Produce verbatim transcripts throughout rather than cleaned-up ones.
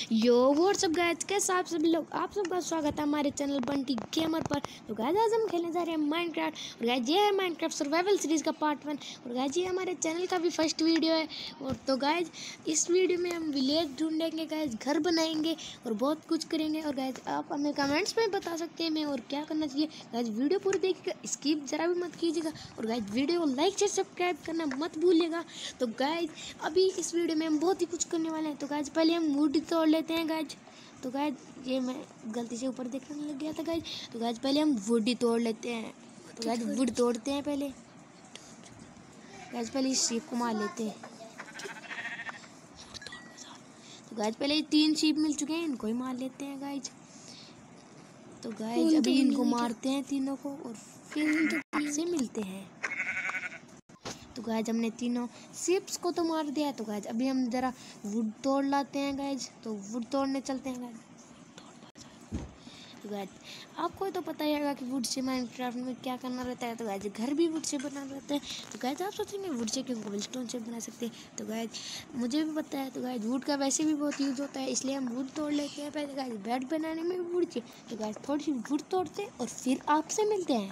यो WhatsApp guys, कैसे आप सभी लोग, आप सबका स्वागत है हमारे चैनल बंटी गेमर पर। तो गाइस आज हम खेलने जा रहे हैं माइनक्राफ्ट। और गाइस ये है माइनक्राफ्ट सर्वाइवल सीरीज का पार्ट वन। और गाइस ये हमारे चैनल का भी फर्स्ट वीडियो है। और तो गाइस इस वीडियो में हम विलेज ढूंढेंगे, गाइस घर बनाएंगे और बहुत कुछ करेंगे। और गाइस आप हमें कमेंट्स में बता सकते हैं मैं और क्या करना चाहिए। गाइस वीडियो पूरी देखिएगा, स्किप जरा भी मत कीजिएगा। और गाइस वीडियो को लाइक से सब्सक्राइब करना मत भूलिएगा। तो गाइस अभी इस वीडियो में हम बहुत ही कुछ करने वाले हैं। तो गाइस पहले हम वुड तोड़ लेते हैं गाइस। तो गाइस ये मैं गलती से ऊपर देखने लग गया था गाइस। तो गाइस पहले हम वुड ही तोड़ लेते हैं। तो गाइस वुड तोड़ते हैं पहले। गाइस पहले इस शीप को मार लेते हैं। तो गाइस पहले तीन शीप मिल चुके हैं, इनको ही मार लेते हैं गाइस। तो गाइस अभी इनको मारते हैं तीनों को और फिर से मिलते हैं। तो गाइस हमने तीनों शिप्स को तो मार दिया है। तो गाइस अभी हम जरा वुड तोड़ लाते हैं गाइस। तो वुड तोड़ने चलते हैं गाइस। तो गाइस आपको तो पता ही होगा कि वुड से माइनक्राफ्ट में क्या करना रहता है। तो गाइस घर भी वुड से बना रहता है। तो गाइस आप सोचेंगे वुड से क्यों कोबलस्टोन से बना सकते हैं। तो गाइस मुझे भी पता है। तो गाइस वुड का वैसे भी बहुत यूज़ होता है, इसलिए हम वुड तोड़ लेते हैं पहले। गाइस बेड बनाने में भी वुड चाहिए। तो गाइस थोड़ी सी वुड तोड़ते हैं और फिर आपसे मिलते हैं।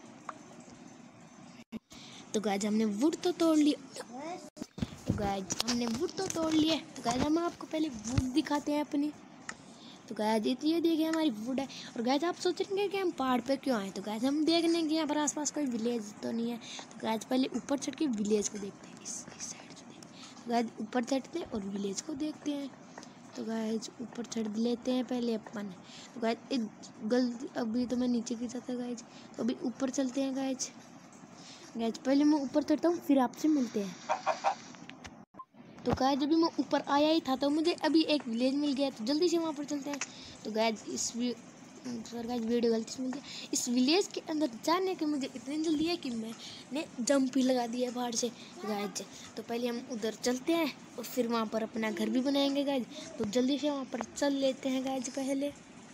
तो गाइस हमने वुड तो तोड़ लिया। तो गाइस हमने वुड तो तोड़ लिया। तो गाइस हम आपको पहले वुड दिखाते हैं अपनी। तो गाइस ये देखिए हमारी वुड है। और गाइस आप सोचेंगे कि हम पहाड़ पे क्यों आए। तो गाइस हम देखने के यहाँ पर आसपास कोई विलेज तो नहीं है। तो गाइस पहले ऊपर चढ़ के विलेज को देखते हैं। इस, इस साइड से देखते हैं। गाइस ऊपर चढ़ते हैं और विलेज को देखते हैं। तो गाइस ऊपर चढ़ लेते हैं पहले अपन। तो गाइस एक गलती, अभी तो मैं नीचे गिर जाता गाइस। तो अभी ऊपर चलते हैं गाइस। गाइस पहले मैं ऊपर चढ़ता हूँ, फिर आपसे मिलते हैं। तो गाइस जब भी मैं ऊपर आया ही था तो मुझे अभी एक विलेज मिल गया। तो जल्दी से वहाँ पर चलते हैं। तो गाइस इस सर गाइस वीडियो गलती से मिल गया। इस विलेज के अंदर जाने की मुझे इतनी जल्दी है कि मैंने जंप ही लगा दिया बाहर से गाइस। तो पहले हम उधर चलते हैं और फिर वहाँ पर अपना घर भी बनाएंगे गाइस। तो जल्दी से वहाँ पर चल लेते हैं गाइस पहले।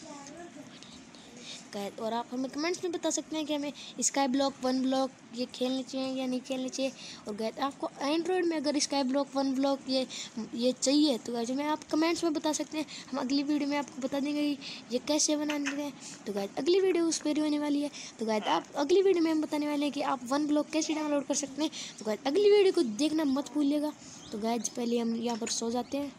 और आप हमें कमेंट्स में बता सकते हैं कि हमें स्काई ब्लॉक वन ब्लॉक ये खेलने चाहिए या नहीं खेलने चाहिए। और गाइस आपको एंड्रॉयड में अगर स्काई ब्लॉक वन ब्लॉक ये ये चाहिए तो गाइस हमें आप कमेंट्स में बता सकते हैं। हम अगली वीडियो में आपको बता देंगे ये कैसे बनाने हैं। तो गाइस अगली वीडियो उस पर होने वाली है। तो गाइस आप अगली वीडियो में हम बताने वाले हैं कि आप वन ब्लॉक कैसे डाउनलोड कर सकते हैं। तो गाइस अगली वीडियो को देखना मत भूलिएगा। तो गाइस पहले हम यहाँ पर सो जाते हैं।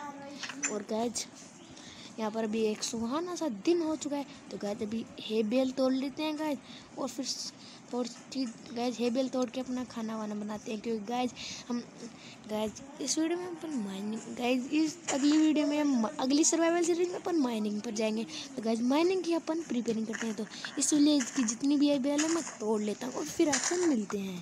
और गाइस यहाँ पर अभी एक सुहाना सा दिन हो चुका है। तो गाइस अभी हे बेल तोड़ लेते हैं गाइस। और फिर थोड़ी गाइस हे बेल तोड़ के अपना खाना वाना बनाते हैं। क्योंकि गाइस हम गाइस इस वीडियो में अपन माइनिंग गाइस इस अगली वीडियो में हम अगली सर्वाइवल सीरीज में अपन माइनिंग पर जाएंगे। तो गाइस माइनिंग की अपन प्रिपेयरिंग करते हैं। तो इसलिए इसकी जितनी भी हे बेल है मैं तोड़ लेता हूँ और फिर आपसे मिलते हैं।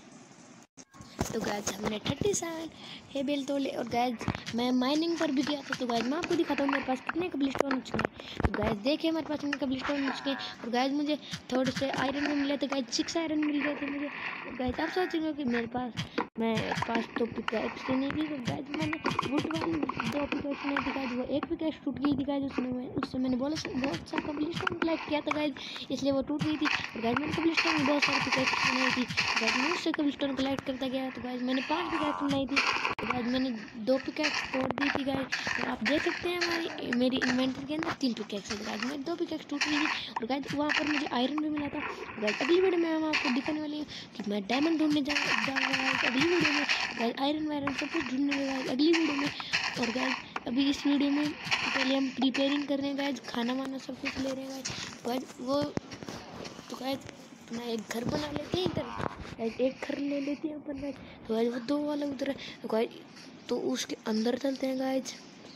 तो गाइस हमने थर्टी सेवन हे बेल तोड़ ले। और गाइस मैं माइनिंग पर भी गया था। तो गाइस मैं आपको दिखाता हूँ मेरे पास कितने कबलिस्टोन हो चुके हैं। तो गाइस देखिए हमारे पास कितने कबलिस्टोन हो चुके हैं। और गाइस मुझे थोड़े से आयरन भी मिले थे गाइस, सिक्स आयरन मिल गए थे मुझे। गाइस आप सोचेंगे कि मेरे पास मैं पास तो पिकैक्स नहीं थी। तो गाइस मैंने वुड वाली दो पिकैक्स नहीं थी गाइस, वो एक पिकैक्स टूट गई थी गाइस। उसने मैं उससे मैंने बोला बहुत सा कबलिस्टोन कलेक्ट किया था गाइस, इसलिए वो टूट गई थी। और गाइस मैंने कबलिस्टोन में बहुत सारी पिकैक्स बनाई थी गाइस, मैं उससे कबलिस्टोन कलेक्ट करता गया। तो गाइस मैंने पांच पिकैक्स बनाई थी। तो गाइस मैंने दो पिकैक्स तोड़ दी थी गाइस। तो आप देख सकते हैं हमारी मेरी इन्वेंटरी के अंदर तीन पिकैक्स है गाइस, मेरी दो पिकैक्स टूट गई थी। और गाइस वहाँ पर मुझे आयरन भी मिला था। गाइस अगली वीडियो में हम आपको दिखाने वाली हूँ कि मैं डायमंड ढूंढने जाऊँगा गाइस अगली वीडियो में। गाइस आयरन वायरन सब कुछ ढूंढने गाइस अगली वीडियो में। और गाइस अभी इस वीडियो में पहले हम प्रिपेयरिंग कर रहे हैं गाइस, खाना वाना सब कुछ ले रहे हैं गाइस। गाइस वो तो गाइस अपना एक घर बना लेते हैं इधर गाइस, एक घर ले लेते हैं अपन गाइस। तो गाइस वो दो वाला उधर है। तो गाइस तो उसके अंदर चलते हैं गाइस,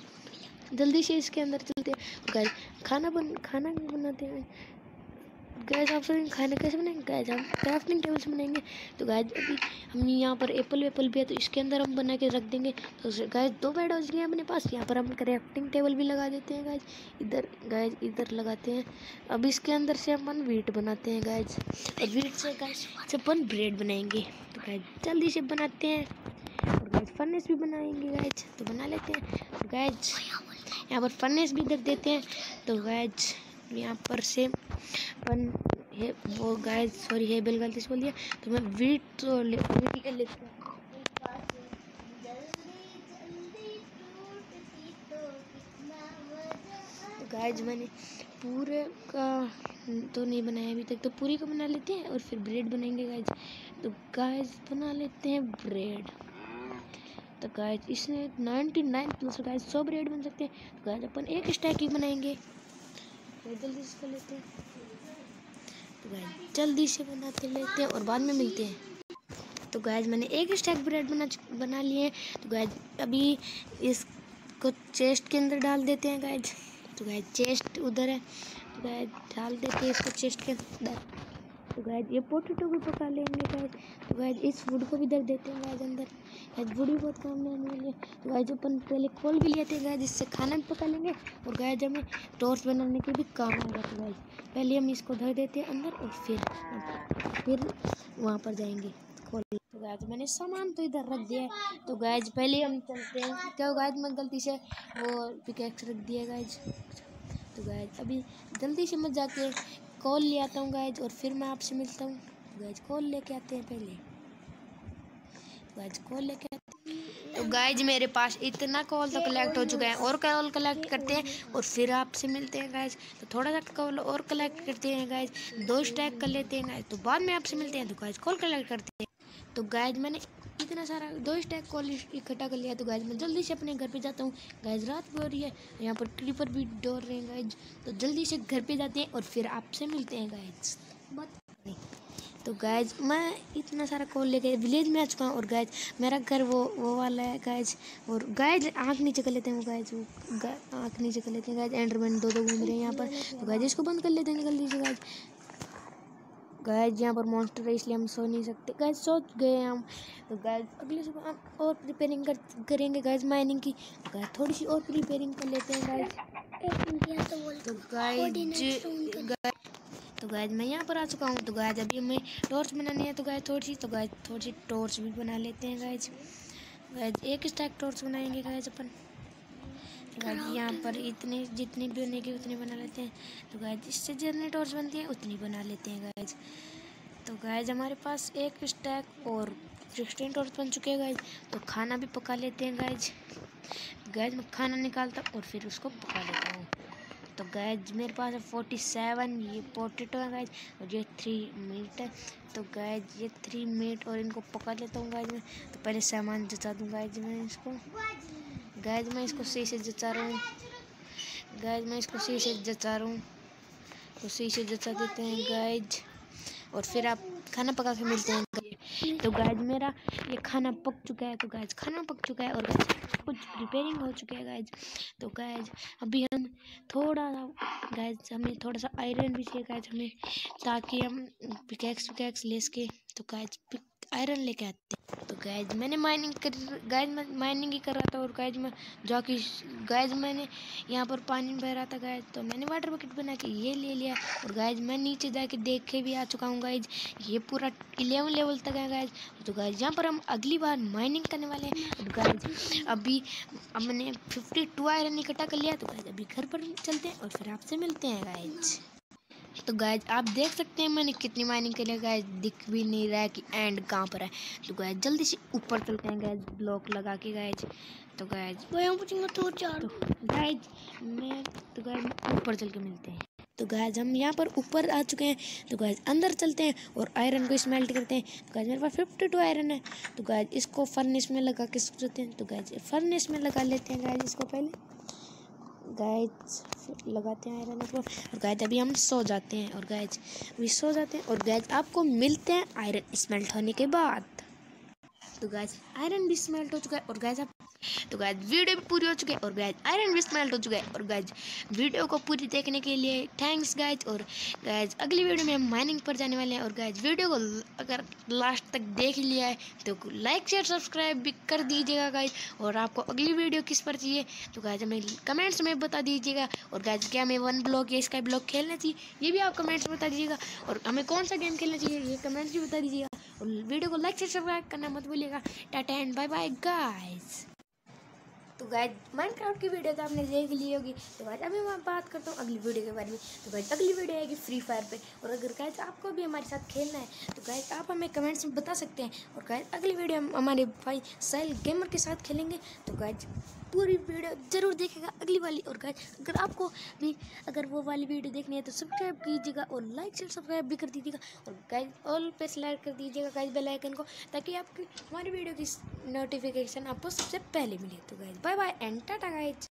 जल्दी से इसके अंदर चलते हैं गाइस। खाना बन खाना भी बनाते हैं गाइस। आप सब खाना कैसे बनाएंगे गाइस, हम क्राफ्टिंग टेबल से बनाएंगे। तो गाइस अभी हम यहाँ पर एप्पल वेपल भी है तो इसके अंदर हम बना के रख देंगे। तो गाइस दो बेड हो गए अपने पास, यहाँ पर हम क्राफ्टिंग टेबल भी लगा देते हैं गाइस। इधर गाइस इधर लगाते हैं। अब इसके अंदर से अपन वीट बनाते हैं गाइस, और वीट से गाइस से अपन ब्रेड बनाएंगे। तो गाइस जल्दी से बनाते हैं। और गाइस फर्नेस भी बनाएंगे गाइस, तो बना लेते हैं। और गाइस यहाँ पर फर्नेस भी रख देते हैं। तो गाइस यहाँ पर से अपन है वो गाइस सॉरी है बेल गलती से बोल दिया। तो मैं वीट तो ले वीट ही कर लेता हूँ। गाइज मैंने पूरे का तो नहीं बनाया अभी तक, तो पूरी का बना लेते हैं और फिर ब्रेड बनाएंगे गाइज। तो गाइज बना लेते हैं ब्रेड। तो गाइज इसमें नाइन्टी नाइन प्लस गाइज सौ ब्रेड बन सकते हैं। तो गाइज अपन एक स्टैक ही बनाएंगे, तो जल्दी इसको लेते हैं। तो गाइज जल्दी से बनाते लेते हैं और बाद में मिलते हैं। तो गाइज मैंने एक स्टैक ब्रेड बना बना लिए हैं। तो गाइज अभी इसको चेस्ट के अंदर डाल देते हैं गाइज। तो गाइज चेस्ट उधर है, तो गाइज डाल देते हैं इसको चेस्ट के अंदर। तो गाइज ये पोटैटो भी पका लेंगे गाइज। तो गाइज इस वुड को भी धर देते हैं गाइज अंदर। गाइज वुड भी बहुत काम में आने वाली है। तो गाइज अपन पहले खोल भी लेते हैं गाइज, इससे खाना भी पका लेंगे और गाइज हमें टॉर्च बनाने के भी काम आएगा। तो गाइज पहले हम इसको धर देते हैं अंदर और फिर फिर वहाँ पर जाएंगे खोल। तो गाइज मैंने सामान तो इधर रख दिया है। तो गाइज पहले हम चलते हैं, क्या गाइज मैं गलती से वो पिकैक्स रख दिया गाइज। तो गाइज अभी जल्दी से मैं जाके कॉल ले आता हूँ गाइज और फिर मैं आपसे मिलता हूँ। तो गाइज कॉल लेके आते हैं पहले। तो गाइज कॉल लेके आते हैं। तो गाइज मेरे पास इतना कॉल तो कलेक्ट हो चुका है, और कॉल कलेक्ट करते हैं और फिर आपसे मिलते हैं गाइज। तो थोड़ा सा कॉल और कलेक्ट करते हैं गाइज, दो स्टैक कर लेते हैं गाइज, तो बाद में आपसे मिलते हैं। तो गाइज कॉल कलेक्ट करते हैं। तो गाइज मैंने इतना सारा दो स्टैक कॉल इकट्ठा कर लिया। तो गाइज मैं जल्दी से अपने घर पे जाता हूँ। गाइज रात भी हो रही है, यहाँ पर क्रीपर भी डोर रहे हैं गाइज। तो जल्दी से घर पे जाते हैं और फिर आपसे मिलते हैं गाइज। बात नहीं। तो गाइज मैं इतना सारा कॉल लेके विलेज में आ चुका हूँ और गाइज मेरा घर वो वो वाला है गाइज। और गाइज आँख नीचे कर लेते हैं वो गाइज, वो आँख नीचे कर लेते हैं गाइज। एंडरमैन दो दो घूम रहे हैं यहाँ पर। तो गाइज इसको बंद कर लेते हैं जल्दी से गाइज। गाइज यहाँ पर मॉन्स्टर है इसलिए हम सो नहीं सकते गाइज, सो गए हैं हम। तो गाइज अगले सुबह हम और प्रिपेयरिंग कर करेंगे गाइज माइनिंग की। तो गाइज थोड़ी सी और प्रिपेयरिंग कर लेते हैं गाइज। तो गाइज तो गाइज मैं यहाँ पर आ चुका हूँ। तो गाइज अभी हमें टॉर्च बनानी है। तो गाइज थोड़ी सी तो गाइज थोड़ी सी टॉर्च भी बना लेते हैं गाइज। गाइज एक स्टैक टॉर्च बनाएंगे गाइज अपन। गाइज यहाँ पर इतनी जितनी भी बनेगी उतनी बना लेते हैं। तो गाइज इससे जितनी टॉर्च बनती है उतनी बना लेते हैं गाइज। तो गाइज हमारे पास एक स्टैक और सिक्सटीन टॉर्च बन चुके हैं गाइज। तो खाना भी पका लेते हैं गाइज। गाइज मैं खाना निकालता और फिर उसको पका लेता हूँ। तो गाइज मेरे पास है फोर्टी सेवन ये पोटैटो है गाइज, और ये थ्री मीट है। तो गाइज ये थ्री मीट और इनको पका लेता हूँ गाइज मैं। तो पहले सामान जचा दूँ गाइज मैं इसको। गाइज मैं इसको सही से जचा रहा हूँ। गाइज मैं इसको सही से जचा रहा हूँ तो सही से जचा देते हैं गाइज, और फिर आप खाना पका के मिलते हैं। तो गाइज मेरा ये खाना पक चुका है। तो गाइज खाना पक चुका है और गाइज कुछ प्रिपेयरिंग हो चुका है गाइज। तो गाइज अभी हम थोड़ा सा गाइज हमें थोड़ा सा आयरन भी चाहिए गाइज हमें, ताकि हम पिकैक्स पिकैक्स ले सके। तो गाइज आयरन लेके आते हैं। तो गाइज मैंने माइनिंग कर गाइज मैं माइनिंग ही कर रहा था और गाइज मैं जाके गाइज मैंने यहाँ पर पानी बह रहा था गाइज। तो मैंने वाटर बकेट बना के ये ले लिया और गाइज मैं नीचे जाके देख के भी आ चुका हूँ गाइज। ये पूरा इलेवन लेवल तक है गाइज। तो गाइज यहाँ पर हम अगली बार माइनिंग करने वाले हैं। और गाइज अभी अब मैंने फिफ्टी टू आयरन इकट्ठा कर लिया। तो गाइज अभी घर पर चलते हैं और फिर आपसे मिलते हैं गाइज। तो गाइज आप देख सकते हैं मैंने कितनी माइनिंग करी है गाइज, दिख भी नहीं रहा है कि एंड कहाँ पर है। तो गाइज जल्दी से ऊपर चलते हैं गाइज ब्लॉक लगा के गाइज। तो गाइज तो गाइज मैं तो गाइज ऊपर चल के मिलते हैं। तो गाइज हम यहाँ पर ऊपर आ चुके हैं। तो गाइज अंदर चलते हैं और आयरन को स्मेल्ट करते हैं। तो गाइज मेरे पास फिफ्टी टू आयरन है। तो गाइज इसको फर्नेस में लगा के सोचते हैं। तो गाइज फर्नेस में लगा लेते हैं गाइज इसको पहले। गाइज लगाते हैं आयरन को और गाइज अभी हम सो जाते हैं और गाइज अभी सो जाते हैं और गाइज आपको मिलते हैं आयरन स्मेल्ट होने के बाद। तो गाइज आयरन भी स्मेल्ट हो चुका है और गाइज आप तो गाइज वीडियो भी पूरी हो चुकी है और गाइज आयरन भी स्मेल्ट हो चुका है। और गाइज वीडियो को पूरी देखने के लिए थैंक्स गाइज। और गाइज अगली वीडियो में हम माइनिंग पर जाने वाले हैं। और गाइज वीडियो को अगर लास्ट तक देख लिया है तो लाइक शेयर सब्सक्राइब भी कर दीजिएगा गाइज। और आपको अगली वीडियो किस पर चाहिए तो गाइज हमें कमेंट्स में बता दीजिएगा। और गाइज क्या हमें वन ब्लॉक या स्काई ब्लॉक खेलना चाहिए ये भी आप कमेंट्स में बता दीजिएगा। और हमें कौन सा गेम खेलना चाहिए ये कमेंट्स भी बता दीजिएगा। और वीडियो को लाइक शेयर सब्सक्राइब करना मत भूलिएगा। Tata and bye bye guys. तो गाइस माइनक्राफ्ट की वीडियो तो आपने देख ली होगी। तो गाइस अभी मैं बात करता हूँ अगली वीडियो के बारे में। तो गाइस अगली वीडियो आएगी फ्री फायर पे, और अगर गाइस आपको भी हमारे साथ खेलना है तो गाइस आप हमें कमेंट्स में बता सकते हैं। और गाइस अगली वीडियो हम हमारे भाई साहिल गेमर के साथ खेलेंगे। तो गाइस पूरी वीडियो जरूर देखेगा अगली वाली। और गाइस अगर आपको भी अगर वो वाली वीडियो देखनी है तो सब्सक्राइब कीजिएगा और लाइक से सब्सक्राइब भी कर दीजिएगा। और गाइस ऑल पे सेलेक्ट कर दीजिएगा गाइस बेल आइकन को, ताकि आपकी हमारी वीडियो की नोटिफिकेशन आपको सबसे पहले मिले। तो guys bye bye and tata guys.